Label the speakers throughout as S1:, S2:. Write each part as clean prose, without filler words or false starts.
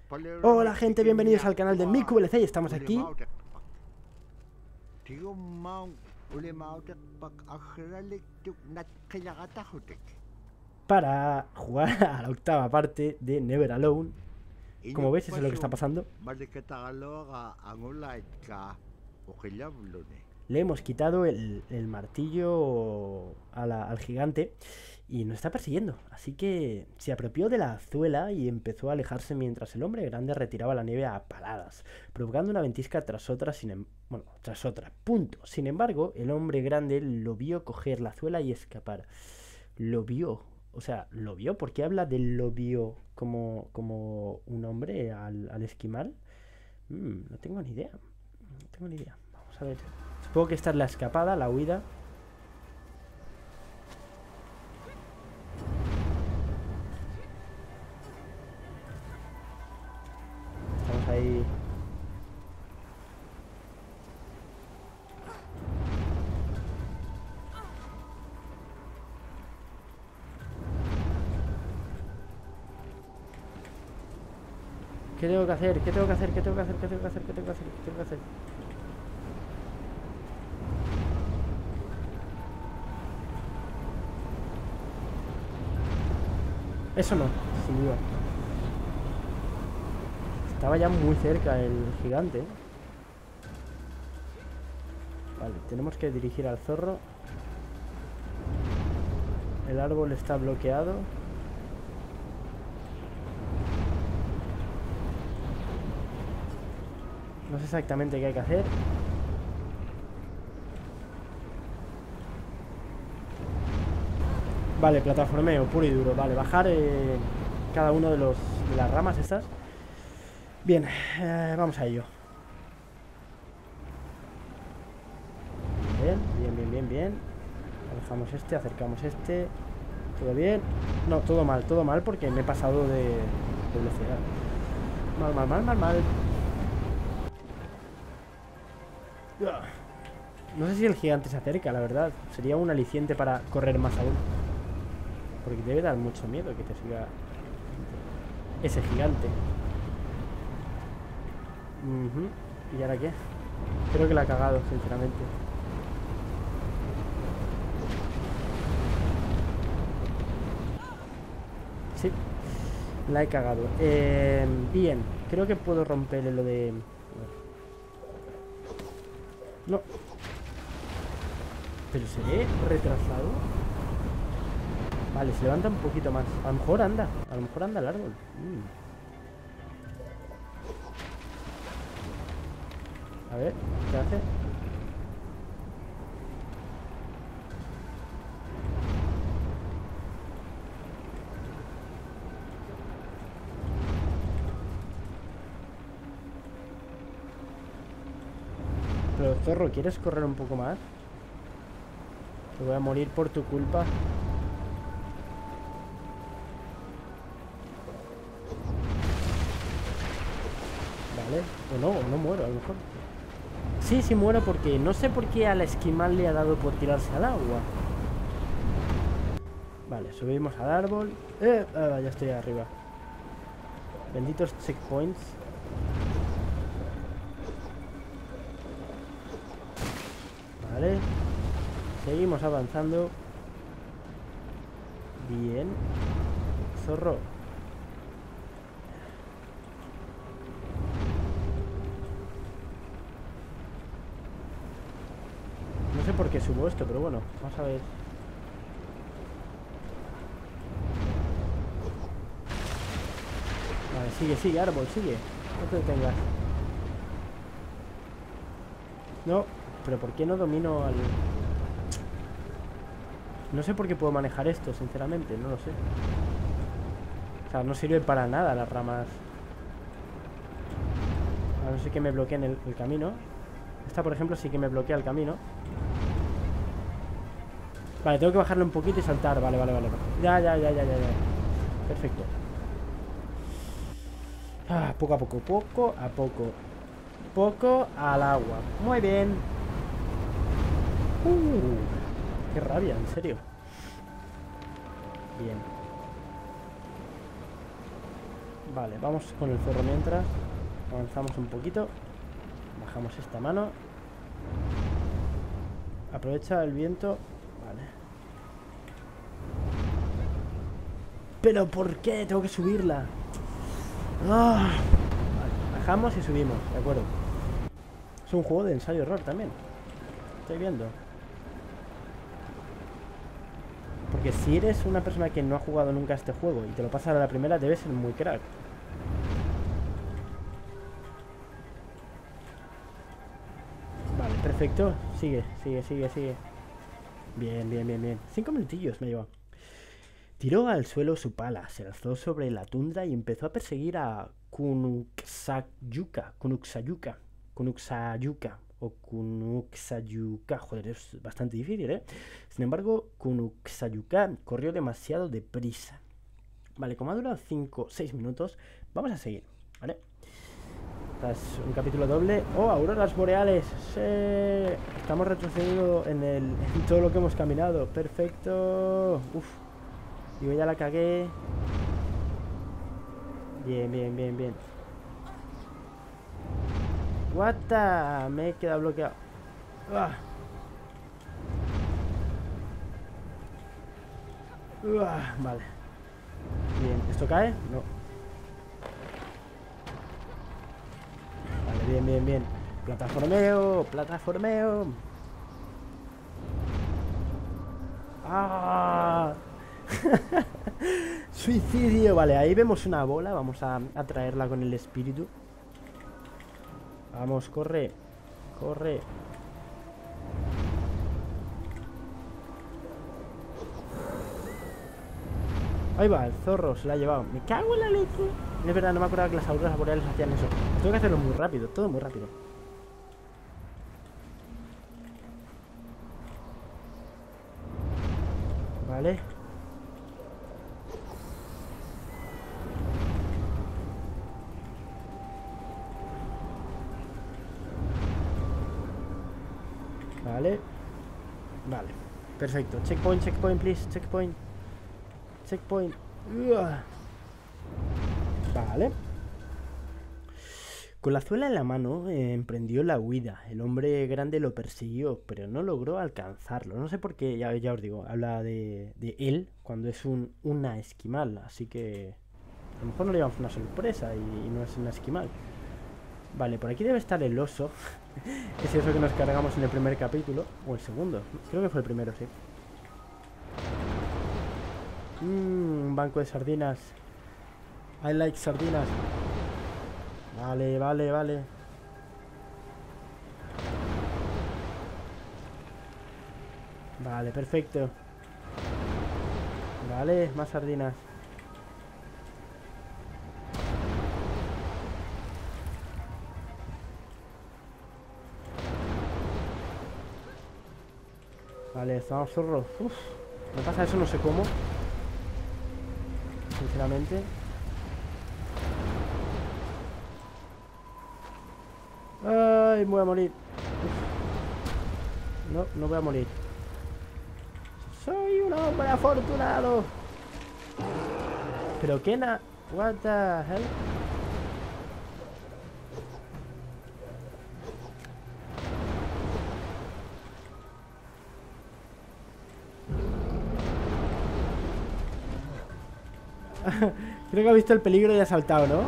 S1: Hola gente, bienvenidos al canal de MikuVLC y estamos aquí para jugar a la octava parte de Never Alone. Como veis, eso es lo que está pasando. Le hemos quitado el martillo al gigante y nos está persiguiendo. Así que se apropió de la azuela y empezó a alejarse mientras el hombre grande retiraba la nieve a paladas, provocando una ventisca tras otra, punto. Sin embargo, el hombre grande lo vio coger la azuela y escapar. Lo vio. O sea, ¿lo vio? ¿Por qué habla de lo vio como un hombre al esquimal? No tengo ni idea. No tengo ni idea. Vamos a ver. Supongo que esta es la escapada, la huida. Estamos ahí. ¿Qué tengo que hacer? ¿Qué tengo que hacer? ¿Qué tengo que hacer? ¿Qué tengo que hacer? ¿Qué tengo que hacer? ¿Qué tengo que hacer? Eso no, sin duda. Estaba ya muy cerca el gigante. Vale, tenemos que dirigir al zorro. El árbol está bloqueado. No sé exactamente qué hay que hacer. Vale, plataformeo puro y duro. Vale, bajar cada uno de las ramas estas. Bien, vamos a ello. Bien, bien, bien, bien, bien. Alejamos este, acercamos este. ¿Todo bien? No, todo mal porque me he pasado de velocidad. Mal, mal, mal, mal, mal. No sé si el gigante se acerca, la verdad. Sería un aliciente para correr más aún. Porque debe dar mucho miedo que te siga ese gigante. ¿Y ahora qué? Creo que la ha cagado, sinceramente. Sí, la he cagado. Bien, creo que puedo romperle lo de... No. Pero seré retrasado. Vale, se levanta un poquito más. A lo mejor anda. A lo mejor anda el árbol. A ver, ¿qué hace? Pero zorro, ¿quieres correr un poco más? Te voy a morir por tu culpa. Vale, o no muero, a lo mejor. Sí, sí muero porque no sé por qué al esquimal le ha dado por tirarse al agua. Vale, subimos al árbol. Ya estoy arriba. Benditos checkpoints. Vale. Seguimos avanzando. Bien. Zorro. No sé por qué subo esto, pero bueno, vamos a ver. Vale, sigue, sigue, árbol, sigue. No te detengas. No, pero ¿por qué no domino al...? No sé por qué puedo manejar esto, sinceramente, no lo sé. O sea, no sirve para nada las ramas. A no ser que me bloqueen el camino. Esta, por ejemplo, sí que me bloquea el camino. Vale, tengo que bajarle un poquito y saltar. Vale, vale, vale. Ya. Perfecto. Poco a poco, poco a poco. Poco al agua. Muy bien. Qué rabia, en serio. Bien. Vale, vamos con el zorro mientras. Avanzamos un poquito. Bajamos esta mano. Aprovecha el viento. Vale. ¿Pero por qué? Tengo que subirla. Vale, bajamos y subimos, de acuerdo. Es un juego de ensayo-error también. Estoy viendo. Porque si eres una persona que no ha jugado nunca a este juego y te lo pasas a la primera, debes ser muy crack. Vale, perfecto. Sigue. Bien, bien, bien, bien. 5 minutillos me lleva. Tiró al suelo su pala, se alzó sobre la tundra y empezó a perseguir a Kunuksayuka o Kunuksayuka. Joder, es bastante difícil, ¿eh? Sin embargo, Kunuksayuka corrió demasiado deprisa. Vale, como ha durado 5-6 minutos, vamos a seguir, ¿vale? Este es un capítulo doble. ¡Oh, auroras boreales! ¡Sí! Estamos retrocediendo en todo lo que hemos caminado. ¡Perfecto! ¡Uf! Yo ya la cagué. Bien, bien, bien, bien. What the... Me he quedado bloqueado. ¡Uah! Vale. Bien, ¿esto cae? No. Vale, bien, bien, bien. Plataformeo. ¡Ah! Suicidio. Vale, ahí vemos una bola. Vamos a traerla con el espíritu. Vamos, corre. Ahí va, el zorro se la ha llevado. Me cago en la leche. Es verdad, no me acordaba que las auroras boreales hacían eso. Tengo que hacerlo muy rápido, todo muy rápido. Vale. Vale. Perfecto. Checkpoint, please. Checkpoint. Vale. Con la zuela en la mano emprendió la huida. El hombre grande lo persiguió, pero no logró alcanzarlo. No sé por qué, ya os digo, habla de él cuando es una esquimal. Así que a lo mejor no le llevamos una sorpresa y no es una esquimal. Vale, por aquí debe estar el oso. Es eso que nos cargamos en el primer capítulo. O el segundo. Creo que fue el primero, sí. Un banco de sardinas. I like sardinas. Vale. Vale, perfecto. Vale, más sardinas. Vale, estamos zorros. Uf, me pasa eso, no sé cómo. Sinceramente. Ay, me voy a morir. Uf. No voy a morir. Soy un hombre afortunado. Pero qué what the hell. Creo que ha visto el peligro y ha saltado, ¿no?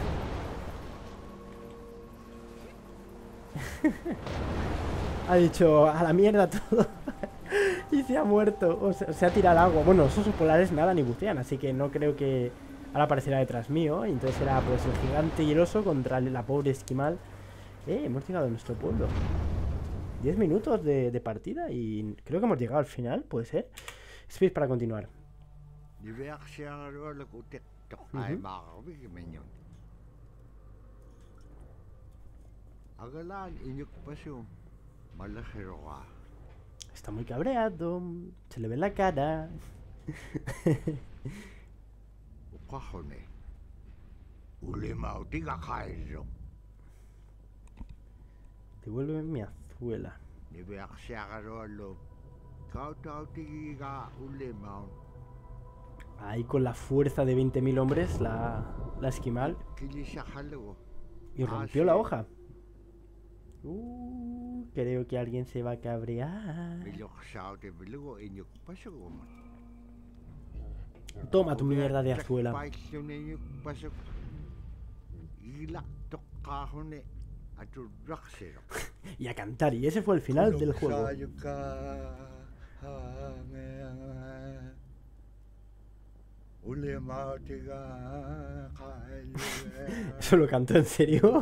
S1: Ha dicho a la mierda todo. Y se ha muerto. O se ha tirado al agua. Bueno, los osos polares nada ni bucean, así que no creo que ahora aparecerá detrás mío. Y entonces será pues el gigante y el oso contra la pobre esquimal. Hemos llegado a nuestro pueblo. 10 minutos de partida y creo que hemos llegado al final, puede ser. Space para continuar. Está muy cabreado. Se le ve la cara. Devuelve mi azuela. Ahí con la fuerza de 20.000 hombres, la esquimal. Y rompió la hoja. Creo que alguien se va a cabrear. Toma tu mierda de azuela. Y a cantar. Y ese fue el final del juego. ¿Eso lo cantó en serio?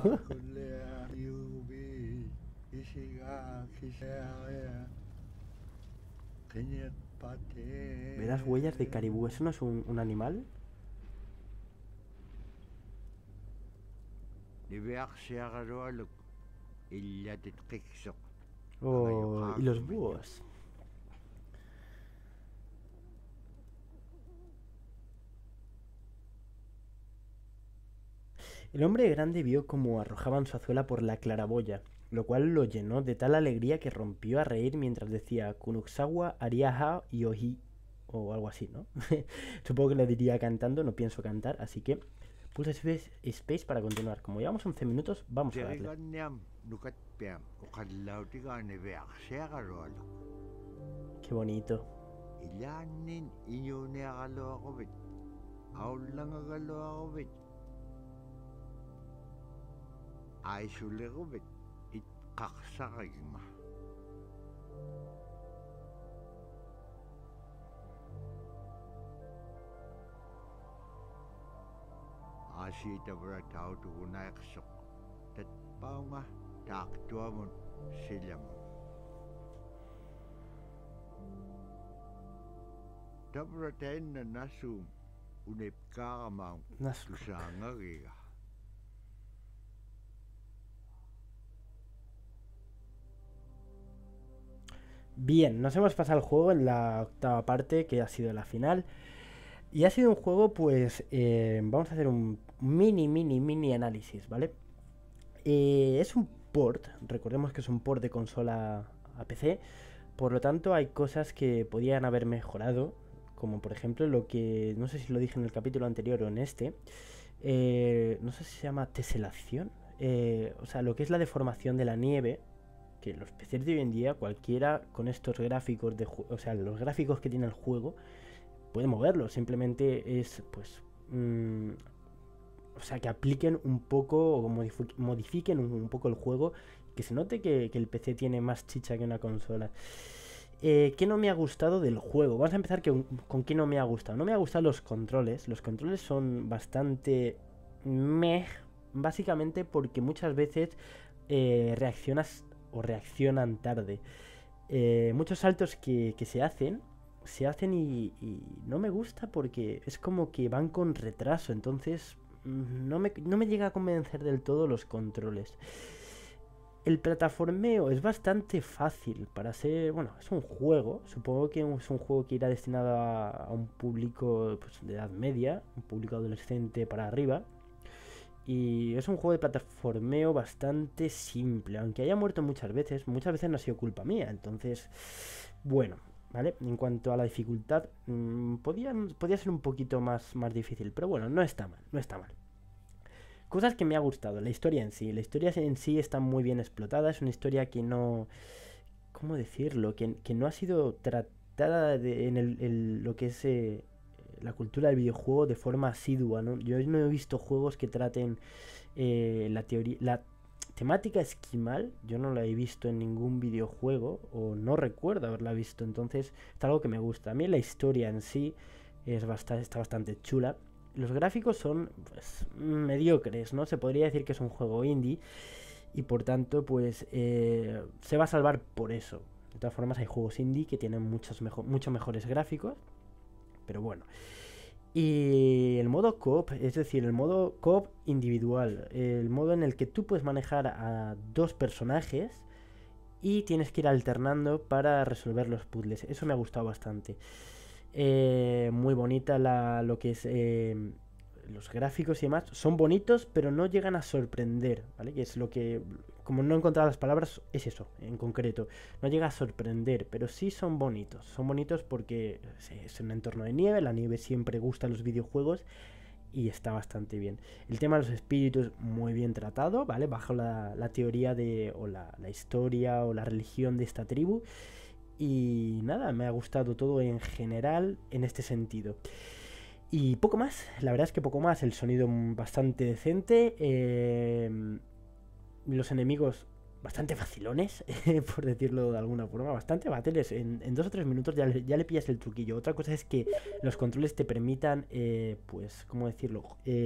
S1: ¿Ve las huellas de caribú? ¿Eso no es un animal? Oh, y los búhos. El hombre grande vio cómo arrojaban su azuela por la claraboya, lo cual lo llenó de tal alegría que rompió a reír mientras decía Kunuxawa Ariaha Yohi o algo así, ¿no? Supongo que lo diría cantando, no pienso cantar, así que pulsa space para continuar. Como llevamos 11 minutos, vamos a darle. Qué bonito. Bien, nos hemos pasado el juego en la octava parte, que ha sido la final. Y ha sido un juego, pues, vamos a hacer un mini análisis, ¿vale? Es un port, recordemos que es un port de consola a PC, por lo tanto hay cosas que podían haber mejorado, como por ejemplo lo que, no sé si lo dije en el capítulo anterior o en este, no sé si se llama teselación, o sea, lo que es la deformación de la nieve, que los PCs de hoy en día, cualquiera con estos gráficos, o sea, los gráficos que tiene el juego, puede moverlo, simplemente es, pues, o sea, que apliquen un poco o modifiquen un poco el juego, que se note que el PC tiene más chicha que una consola. ¿Qué no me ha gustado del juego? Vamos a empezar con qué no me ha gustado. No me ha gustado los controles. Los controles son bastante meh, básicamente porque muchas veces reaccionan tarde. Muchos saltos que se hacen y no me gusta porque es como que van con retraso, entonces no me llega a convencer del todo los controles. El plataformeo es bastante fácil para ser, bueno, es un juego, supongo que es un juego que irá destinado a un público, pues, de edad media, un público adolescente para arriba. Y es un juego de plataformeo bastante simple, aunque haya muerto muchas veces no ha sido culpa mía, entonces, bueno, ¿vale? En cuanto a la dificultad, podía ser un poquito más difícil, pero bueno, no está mal. Cosas que me ha gustado, la historia en sí está muy bien explotada, es una historia que no, ¿cómo decirlo? Que no ha sido tratada en lo que es la cultura del videojuego de forma asidua, ¿no? Yo no he visto juegos que traten la temática esquimal, yo no la he visto en ningún videojuego, o no recuerdo haberla visto, entonces es algo que me gusta. A mí la historia en sí está bastante chula. Los gráficos son, pues, mediocres, ¿no? Se podría decir que es un juego indie y por tanto, pues, se va a salvar por eso. De todas formas, hay juegos indie que tienen mucho mejores gráficos, pero bueno. Y el modo coop, es decir, el modo coop individual, el modo en el que tú puedes manejar a dos personajes y tienes que ir alternando para resolver los puzzles. Eso me ha gustado bastante. Muy bonita lo que es los gráficos y demás. Son bonitos, pero no llegan a sorprender, ¿vale? Que es lo que como no he encontrado las palabras, es eso, en concreto. No llega a sorprender, pero sí son bonitos. Son bonitos porque es un entorno de nieve, la nieve siempre gusta en los videojuegos y está bastante bien. El tema de los espíritus, muy bien tratado, ¿vale? Bajo la teoría de, o la historia o la religión de esta tribu. Y nada, me ha gustado todo en general en este sentido. Y poco más, la verdad es que poco más, el sonido bastante decente, los enemigos bastante facilones, por decirlo de alguna forma, bastante fáciles. En 2 o 3 minutos ya le pillas el truquillo. Otra cosa es que los controles te permitan, pues, ¿cómo decirlo?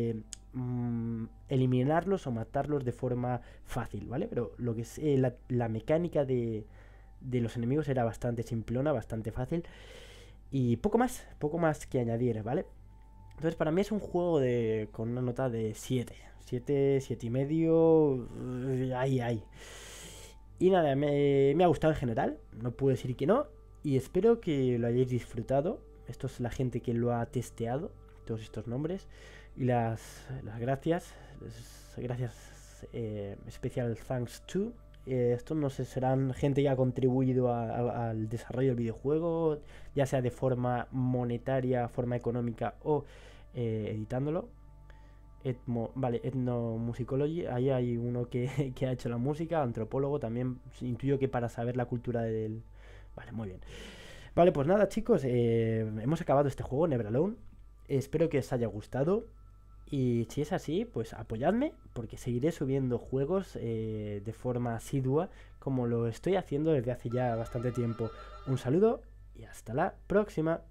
S1: Eliminarlos o matarlos de forma fácil, ¿vale? Pero lo que es la mecánica de los enemigos era bastante simplona, bastante fácil. Y poco más que añadir, ¿vale? Entonces para mí es un juego con una nota de 7. 7, 7 y medio. Ahí. Y nada, me ha gustado en general. No puedo decir que no. Y espero que lo hayáis disfrutado. Esto es la gente que lo ha testeado. Todos estos nombres. Y las gracias. Gracias. Special thanks to. Estos no sé, serán gente que ha contribuido al desarrollo del videojuego, ya sea de forma monetaria, forma económica o editándolo. Ethnomusicology, ahí hay uno que ha hecho la música, antropólogo también, intuyo que para saber la cultura del... Vale, muy bien. Vale, pues nada chicos, hemos acabado este juego, Never Alone. Espero que os haya gustado. Y si es así, pues apoyadme porque seguiré subiendo juegos de forma asidua como lo estoy haciendo desde hace ya bastante tiempo. Un saludo y hasta la próxima.